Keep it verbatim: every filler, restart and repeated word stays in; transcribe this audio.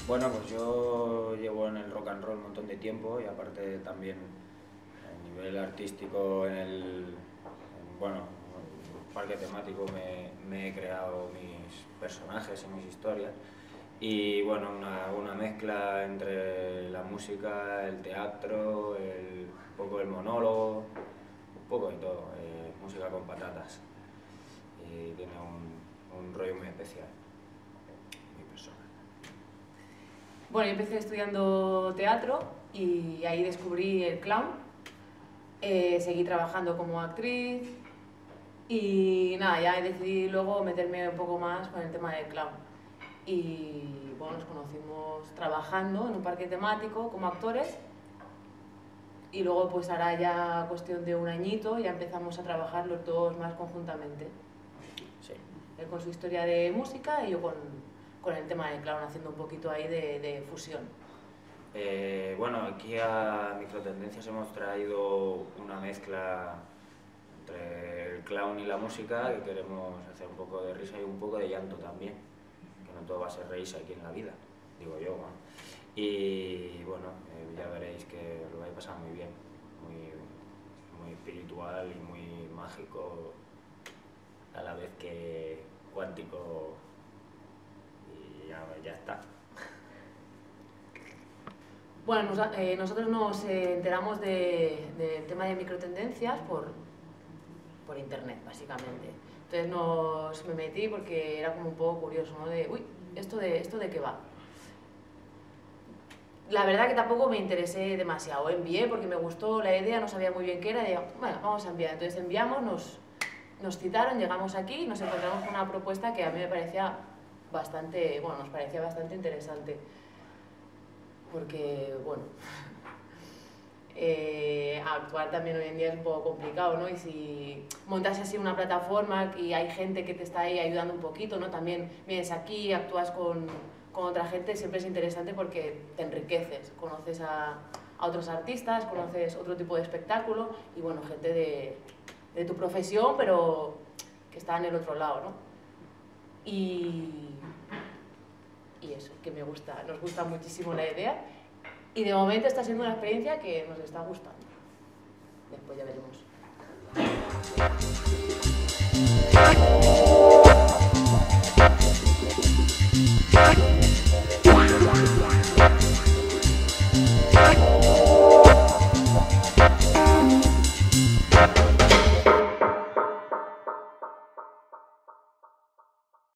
Bueno, pues yo llevo en el rock and roll un montón de tiempo y aparte también a nivel artístico en el, en, bueno, en el parque temático me, me he creado mis personajes y mis historias y bueno, una, una mezcla entre la música, el teatro, el, un poco el monólogo, un poco de todo, eh, música con patatas y tiene un, un rollo muy especial. Bueno, yo empecé estudiando teatro y ahí descubrí el clown. Eh, seguí trabajando como actriz y nada, ya decidí luego meterme un poco más con el tema del clown. Y bueno, nos conocimos trabajando en un parque temático como actores y luego pues ahora ya cuestión de un añito ya empezamos a trabajar los dos más conjuntamente. Sí. Él con su historia de música y yo con... con el tema del clown, haciendo un poquito ahí de, de fusión. Eh, bueno, aquí a Microtendencias hemos traído una mezcla entre el clown y la música, que queremos hacer un poco de risa y un poco de llanto también, que no todo va a ser reírse aquí en la vida, digo yo, ¿no? Y bueno, eh, ya veréis que lo vais a pasar muy bien, muy, muy espiritual y muy mágico, a la vez que cuántico. Ya, ya está. Bueno, nos, eh, nosotros nos eh, enteramos del de, de tema de Microtendencias por, por internet, básicamente. Entonces nos, me metí porque era como un poco curioso, ¿no? De, uy, ¿esto de, ¿esto de qué va? La verdad que tampoco me interesé demasiado. Envié porque me gustó la idea, no sabía muy bien qué era. Y digo, bueno, vamos a enviar. Entonces enviamos, nos, nos citaron, llegamos aquí y nos encontramos con una propuesta que a mí me parecía bastante, bueno, nos parecía bastante interesante, porque, bueno, eh, actuar también hoy en día es un poco complicado, ¿no? Y si montas así una plataforma y hay gente que te está ahí ayudando un poquito, ¿no? También vienes aquí, actúas con, con otra gente, siempre es interesante porque te enriqueces, conoces a, a otros artistas, conoces otro tipo de espectáculo y, bueno, gente de, de tu profesión, pero que está en el otro lado, ¿no? Y, y eso, que me gusta, nos gusta muchísimo la idea y de momento está siendo una experiencia que nos está gustando. Después ya veremos.